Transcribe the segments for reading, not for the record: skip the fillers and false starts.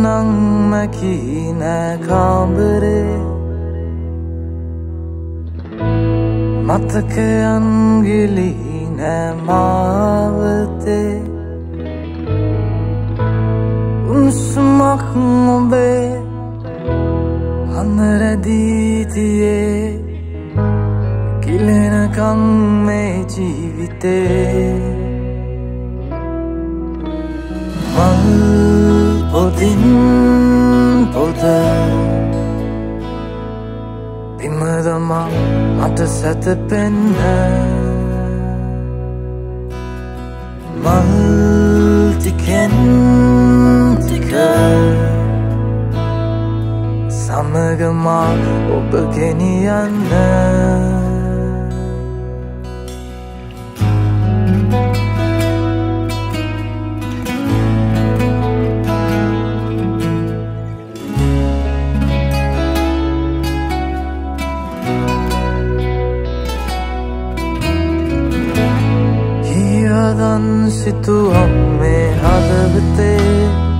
නං මැකී නෑ කාමරේ මතකයන් ගිලී නෑ මාවතේ උණුසුමක් ඔබේ අඳරැදී තියේ කිලෙනකන් මේ ජීවිතේ මල් පොතින් පොත බිම දමා මට සැතපෙන්න මල් ටිකෙන් ටික සමග මා ඔබ ගෙනියන්න හියදන් සිතුවම් මේ හදවතේ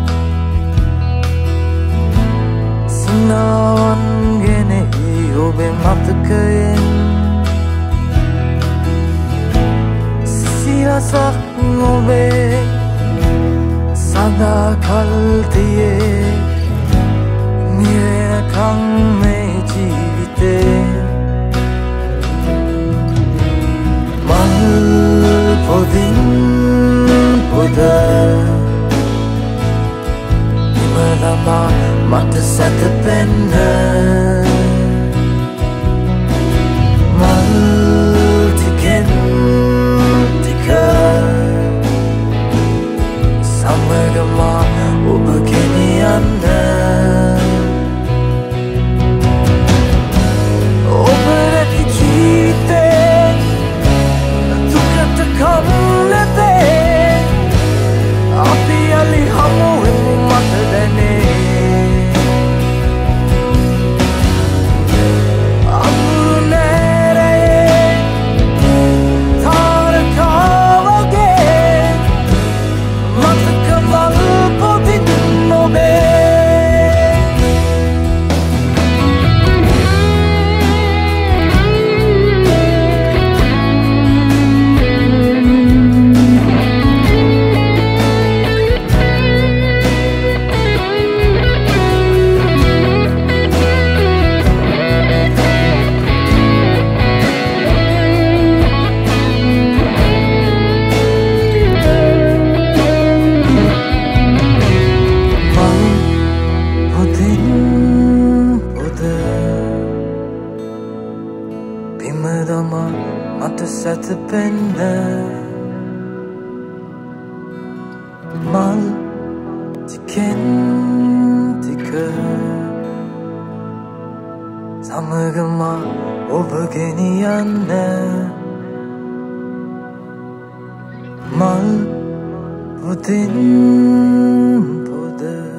සිනාවන් ගෙනෙහි ඔබේ මතකයෙන් සිසිලසක් ඔබේ සදා කල් තියේ නිරයකන් මේ ජීවිතේ මල් පොදින් පොද ඉමදමා මට සැතපෙන්න මල් ටිකෙන් ටික සමග මා ඔබ ගෙනියන්න ඔබ නැති ජීවිතේ දුකට කම්ලතේ අපි යලි හමුවෙමු මට දැනේ අඳුරු නෑරයේ තාරකාවගේ මතක මල් පොතින් ඔබේ මට සැතපෙන්න මල් ටිකෙන් ටික සමග මා ඔබ ගෙනියන්න මල් පොතින් පොද